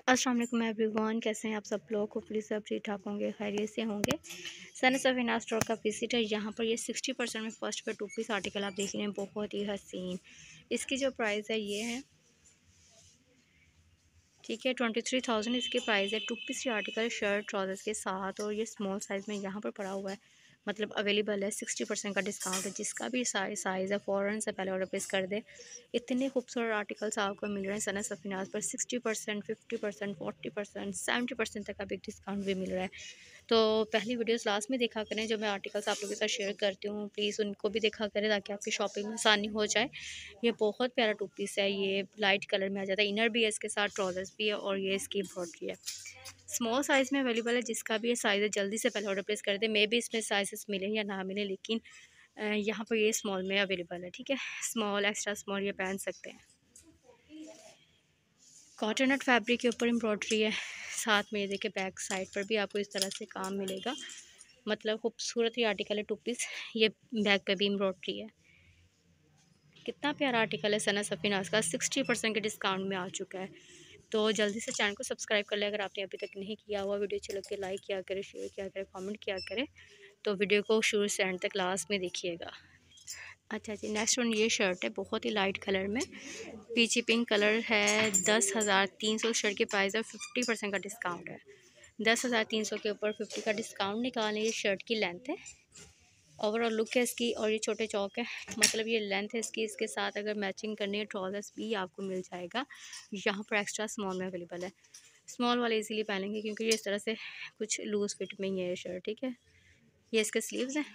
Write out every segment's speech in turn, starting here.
अस्सलाम वालेकुम एवरीवन, कैसे हैं आप सब लोग। होपफुली सब ठीक ठाक होंगे, खैरियत से होंगे। सनस ऑफ इनाज स्टोर का विजिट है। यहाँ पर ये 60% में फर्स्ट पे 2 पीस आर्टिकल आप देख रहे हैं, बहुत ही हसीन। इसकी जो प्राइस है ये है, ठीक है, 23,000 इसकी प्राइस है। 2 पीस ये आर्टिकल शर्ट ट्राउजर्स के साथ, और ये स्मॉल साइज़ में यहाँ पर पड़ा हुआ है, मतलब अवेलेबल है। 60% का डिस्काउंट है। जिसका भी साइज़ है फ़ौरन से पहले ऑर्डर प्लेस कर दे। इतने खूबसूरत आर्टिकल्स आपको मिल रहे हैं सनस ऑफ इनाज पर। 60%, 50%, 40%, 70% तक का बिग डिस्काउंट भी मिल रहा है। तो पहली वीडियोस लास्ट में देखा करें, जो मैं आर्टिकल्स आप लोगों के साथ शेयर करती हूँ, प्लीज़ उनको भी देखा करें ताकि आपकी शॉपिंग में आसानी हो जाए। ये बहुत प्यारा 2 पीस है, ये लाइट कलर में आ जाता है। इनर भी है इसके साथ, ट्राउजर्स भी है, और ये इसकी एम्ब्रॉयडरी है। स्मॉल साइज़ में अवेलेबल है। जिसका भी ये साइज़ है जल्दी से पहले ऑर्डर प्लेस कर दे। मे भी इसमें साइजेस मिलें या ना मिले, लेकिन यहाँ पर ये स्मॉल में अवेलेबल है, ठीक है। स्मॉल, एक्स्ट्रा स्मॉल ये पहन सकते हैं। कॉटन नट फैब्रिक के ऊपर एम्ब्रॉयडरी है। साथ में ये देखिए बैक साइड पर भी आपको इस तरह से काम मिलेगा। मतलब खूबसूरत ही आर्टिकल है 2 पीस। ये बैक पे भी एम्ब्रॉयडरी है। कितना प्यारा आर्टिकल है सना सफीनाज का। 60% के डिस्काउंट में आ चुका है। तो जल्दी से चैनल को सब्सक्राइब कर ले अगर आपने अभी तक नहीं किया हुआ। वीडियो अच्छी लगे लाइक किया करें, शेयर किया करें, कमेंट किया करें। तो वीडियो को शुरू से एंड तक लास्ट में देखिएगा। अच्छा जी, नेक्स्ट वन ये शर्ट है, बहुत ही लाइट कलर में, पीची पिंक कलर है। 10,300 शर्ट की प्राइस है। 50% का डिस्काउंट है। 10,300 के ऊपर 50 का डिस्काउंट निकालें। ये शर्ट की लेंथ है, ओवरऑल लुक है इसकी, और ये छोटे चौक है, मतलब ये लेंथ है इसकी। इसके साथ अगर मैचिंग करनी है ट्राउजर्स भी आपको मिल जाएगा। यहाँ पर एक्स्ट्रा स्मॉल में अवेलेबल है। स्मॉल वाले इजीली पहनेंगे क्योंकि ये इस तरह से कुछ लूज़ फिट में ही है ये शर्ट, ठीक है। ये इसके स्लीव्स हैं।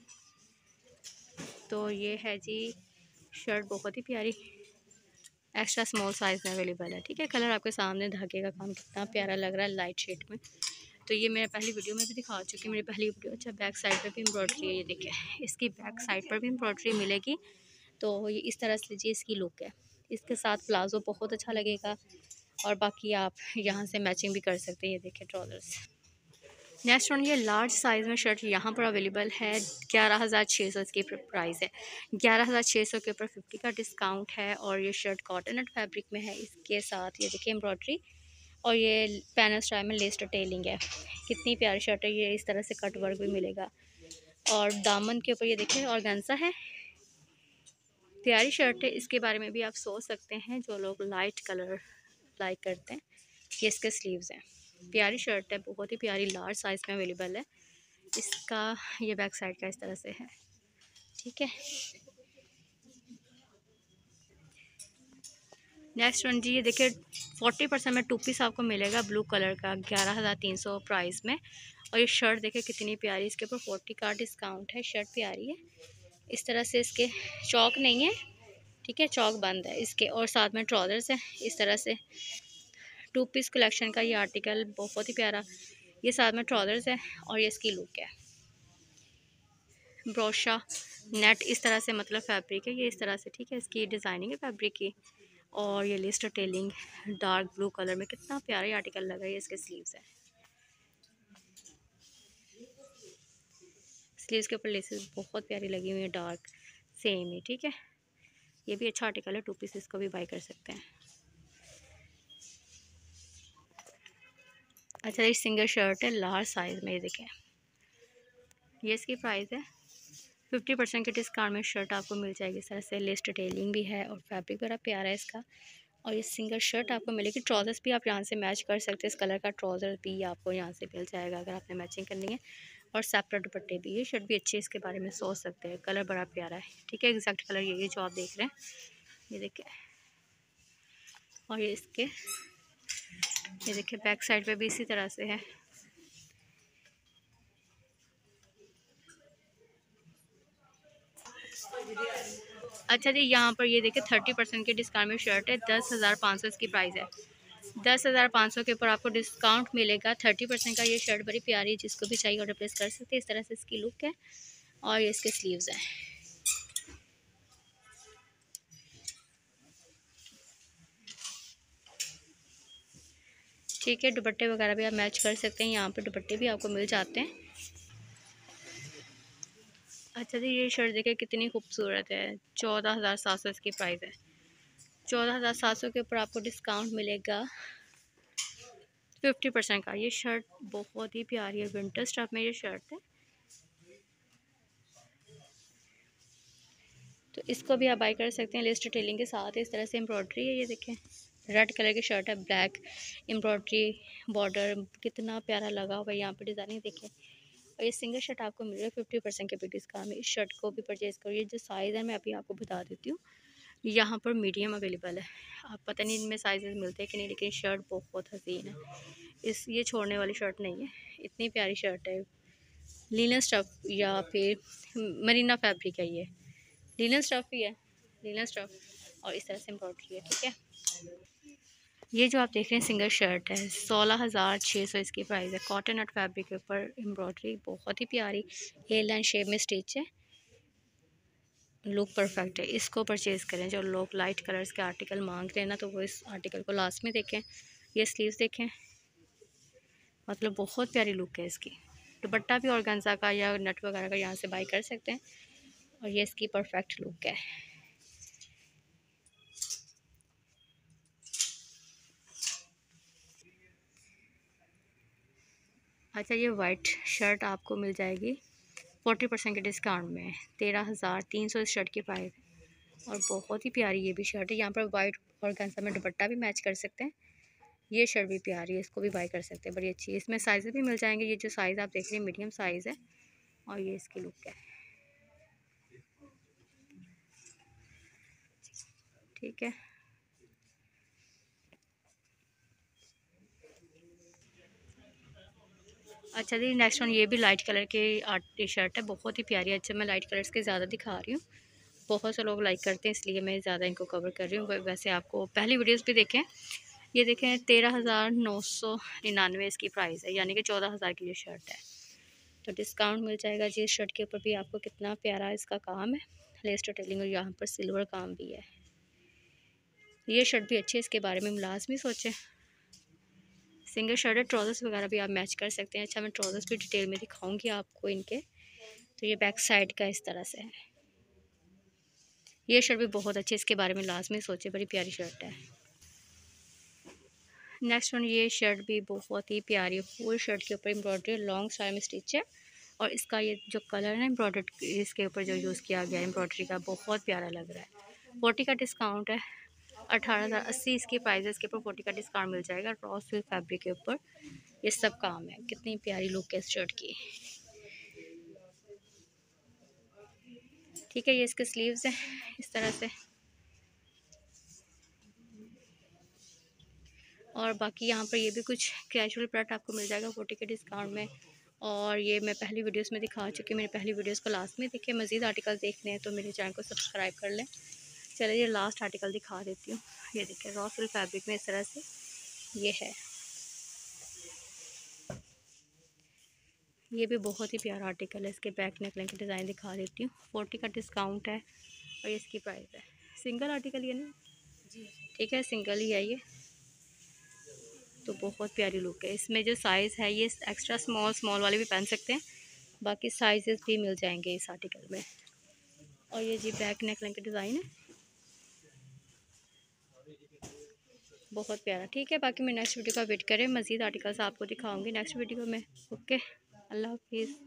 तो ये है जी शर्ट, बहुत ही प्यारी, एक्स्ट्रा स्मॉल साइज़ में अवेलेबल है, ठीक है। कलर आपके सामने, धागे का काम कितना प्यारा लग रहा है लाइट शेड में। तो ये मैं पहली वीडियो में भी दिखा चुकी हूँ, मेरी पहली वीडियो। अच्छा, बैक साइड पर भी एम्ब्रॉयडरी है, ये देखिए इसकी बैक साइड पर भी एम्ब्रॉयडरी मिलेगी। तो ये इस तरह से जी इसकी लुक है। इसके साथ प्लाजो बहुत अच्छा लगेगा, और बाकी आप यहाँ से मैचिंग भी कर सकते हैं। ये देखिए ट्राउजर्स। नेक्स्ट वन ये लार्ज साइज़ में शर्ट यहाँ पर अवेलेबल है। 11,600 इसकी प्राइस है। 11,600 के ऊपर 50 का डिस्काउंट है, और ये शर्ट कॉटन नट फैब्रिक में है। इसके साथ ये देखिए एम्ब्रॉयडरी, और ये पैनल स्टाइल में लेस टेलिंग है। कितनी प्यारी शर्ट है ये, इस तरह से कट वर्क भी मिलेगा, और दामन के ऊपर ये देखिए ऑर्गेन्जा है। प्यारी शर्ट है, इसके बारे में भी आप सोच सकते हैं जो लोग लाइट कलर लाइक करते हैं। ये इसके स्लीव्स हैं। प्यारी शर्ट है, बहुत ही प्यारी, लार्ज साइज़ में अवेलेबल है। इसका ये बैक साइड का इस तरह से है, ठीक है। नेक्स्ट वन जी, ये देखिए 40% में 2 पीस आपको मिलेगा ब्लू कलर का, 11,300 प्राइस में। और ये शर्ट देखिए कितनी प्यारी, इसके ऊपर 40 का डिस्काउंट है। शर्ट प्यारी है, इस तरह से इसके चौक नहीं है, ठीक है, चौक बंद है इसके, और साथ में ट्राउजर्स है इस तरह से। 2 पीस कलेक्शन का ये आर्टिकल बहुत ही प्यारा। ये साथ में ट्राउजर्स है, और ये इसकी लुक है। ब्रोशा नेट इस तरह से, मतलब फैब्रिक है ये इस तरह से, ठीक है। इसकी डिज़ाइनिंग है फैब्रिक की, और ये लिस्ट टेलिंग डार्क ब्लू कलर में, कितना प्यारा आर्टिकल लग रहा है। इसके स्लीव्स है, स्लीव्स के ऊपर लेसेस बहुत प्यारी लगी हुई है, डार्क सेम ही, ठीक है। ये भी अच्छा आर्टिकल है, 2 पीस इसको भी बाय कर सकते हैं। अच्छा, ये सिंगल शर्ट है लार्ज साइज़ में, ये देखें, ये इसकी प्राइस है। 50% के डिस्काउंट में शर्ट आपको मिल जाएगी। इस तरह से लेस टेलिंग भी है, और फैब्रिक बड़ा प्यारा है इसका। और ये सिंगल शर्ट आपको मिलेगी। ट्राउजर्स भी आप यहाँ से मैच कर सकते हैं। इस कलर का ट्राउज़र भी आपको यहाँ से मिल जाएगा अगर आपने मैचिंग करनी है, और सेपरेट दुपट्टे भी। ये शर्ट भी अच्छी है, इसके बारे में सोच सकते हैं। कलर बड़ा प्यारा है, ठीक है। एग्जैक्ट कलर यही जो आप देख रहे हैं, ये देखिए। और ये इसके, ये देखिए बैक साइड पे भी इसी तरह से है। अच्छा जी, यहाँ पर ये देखिए 30% के डिस्काउंट में शर्ट है। 10,500 इसकी प्राइस है। 10,500 के ऊपर आपको डिस्काउंट मिलेगा। 30% का ये शर्ट बड़ी प्यारी है, जिसको भी चाहिए ऑर्डर प्लेस कर सकते हैं। इस तरह से इसकी लुक है, और ये इसके स्लीव्स हैं। ठीक है, दुपट्टे वगैरह भी आप मैच कर सकते हैं। यहाँ पे दुपट्टे भी आपको मिल जाते हैं। अच्छा जी, ये शर्ट देखिए कितनी खूबसूरत है। 14,700 इसकी प्राइस है। 14,700 के ऊपर आपको डिस्काउंट मिलेगा। 50% का। ये शर्ट बहुत ही प्यारी है, विंटर स्टफ में ये शर्ट है। तो इसको भी आप बाई कर सकते हैं लेस डिटेलिंग के साथ। इस तरह से एम्ब्रॉयडरी है, ये देखें रेड कलर की शर्ट है, ब्लैक एम्ब्रॉयडरी बॉर्डर, कितना प्यारा लगा हुआ है। यहाँ पर डिज़ाइनिंग देखें। और ये सिंगल शर्ट आपको मिल रहा है 50% के भी डिस्काउंट में। इस शर्ट को भी परचेज़ करिए। जो साइज़ है मैं अभी आपको बता देती हूँ। यहाँ पर मीडियम अवेलेबल है। आप पता नहीं इनमें साइजेस मिलते हैं कि नहीं, लेकिन शर्ट बहुत हसीन है। ये छोड़ने वाली शर्ट नहीं है, इतनी प्यारी शर्ट है। लिनन स्टफ या फिर मरीना फैब्रिक है, ये लिनन स्टफ ही है, लिनन स्टफ। और इस तरह से एम्ब्रॉयडरी है, ठीक है। ये जो आप देख रहे हैं सिंगल शर्ट है, 16,600 इसकी प्राइस है। कॉटन नट फैब्रिक के ऊपर एम्ब्रॉयडरी बहुत ही प्यारी ए लाइन शेप में स्टिच है, लुक परफेक्ट है। इसको परचेज़ करें। जो लोग लाइट कलर्स के आर्टिकल मांग रहे हैं ना, तो वो इस आर्टिकल को लास्ट में देखें। ये स्लीव्स देखें, मतलब बहुत प्यारी लुक है इसकी। दुपट्टा भी ऑर्गेन्जा का या नट वगैरह का यहाँ से बाई कर सकते हैं। और ये इसकी परफेक्ट लुक है। अच्छा, ये वाइट शर्ट आपको मिल जाएगी 40% के डिस्काउंट में, 13,300 इस शर्ट की प्राइस है। और बहुत ही प्यारी ये भी शर्ट है। यहाँ पर वाइट ऑर्गेन्जा में दुपट्टा भी मैच कर सकते हैं। ये शर्ट भी प्यारी है, इसको भी बाई कर सकते हैं, बड़ी अच्छी है। इसमें साइज़ भी मिल जाएंगे। ये जो साइज़ आप देख रहे हैं मीडियम साइज़ है। और ये इसकी लुक है, ठीक है। अच्छा जी, नेक्स्ट वन, ये भी लाइट कलर की आर्ट टी शर्ट है, बहुत ही प्यारी है। अच्छा, मैं लाइट कलर्स के ज़्यादा दिखा रही हूँ, बहुत से लोग लाइक करते हैं, इसलिए मैं ज़्यादा इनको कवर कर रही हूँ। वैसे आपको पहली वीडियोस भी देखें। ये देखें 13,999 इसकी प्राइस है, यानी कि 14,000 की ये शर्ट है। तो डिस्काउंट मिल जाएगा जी। इस शर्ट के ऊपर भी आपको कितना प्यारा इसका काम है, लेस डिटेलिंग, और यहाँ पर सिल्वर काम भी है। ये शर्ट भी अच्छी है, इसके बारे में लाजमी सोचें। सिंगल शर्ट है, ट्राउजर्स वगैरह भी आप मैच कर सकते हैं। अच्छा, मैं ट्राउजर्स भी डिटेल में दिखाऊंगी आपको इनके। तो ये बैक साइड का इस तरह से है। ये शर्ट भी बहुत अच्छी है, इसके बारे में लाजमी सोचे, बड़ी प्यारी शर्ट है। नेक्स्ट वन, ये शर्ट भी बहुत ही प्यारी, फुल शर्ट के ऊपर एम्ब्रॉयडरी लॉन्ग स्टाइल में स्टिच है। और इसका ये जो कलर है एम्ब्रॉयडरी, इसके ऊपर जो यूज़ किया गया है एम्ब्रॉयडरी का, बहुत प्यारा लग रहा है। 40 का डिस्काउंट है, 18,080 इसकी प्राइस है। इसके ऊपर 40 का डिस्काउंट मिल जाएगा। रॉ सिल्क फैब्रिक के ऊपर ये सब काम है। कितनी प्यारी लुक है इस शर्ट की, ठीक है। ये इसके स्लीव्स हैं इस तरह से। और बाकी यहाँ पर ये भी कुछ कैजुअल प्रोडक्ट आपको मिल जाएगा 40 के डिस्काउंट में। और ये मैं पहली वीडियोस में दिखा चुकी हूँ, मेरी पहली वीडियोस को लास्ट में देखिए। मज़ीद आर्टिकल देखने हैं तो मेरे चैनल को सब्सक्राइब कर लें। चलिए, ये लास्ट आर्टिकल दिखा देती हूँ। ये देखिए रॉ सिल्क फैब्रिक में इस तरह से ये है। ये भी बहुत ही प्यारा आर्टिकल है। इसके बैक नेकलाइन की डिज़ाइन दिखा देती हूँ। 40 का डिस्काउंट है और ये इसकी प्राइस है। सिंगल आर्टिकल ये ना जी, ठीक है, सिंगल ही है ये। तो बहुत प्यारी लुक है। इसमें जो साइज़ है ये एक्स्ट्रा स्मॉल स्मॉल वाले भी पहन सकते हैं, बाकी साइजेस भी मिल जाएंगे इस आर्टिकल में। और ये जी बैक नेकलाइन की डिज़ाइन है, बहुत प्यारा, ठीक है। बाकी मैं नेक्स्ट वीडियो का वेट करें, मज़ीद आर्टिकल्स आपको दिखाऊंगी नेक्स्ट वीडियो में। ओके, अल्लाह हाफिज़।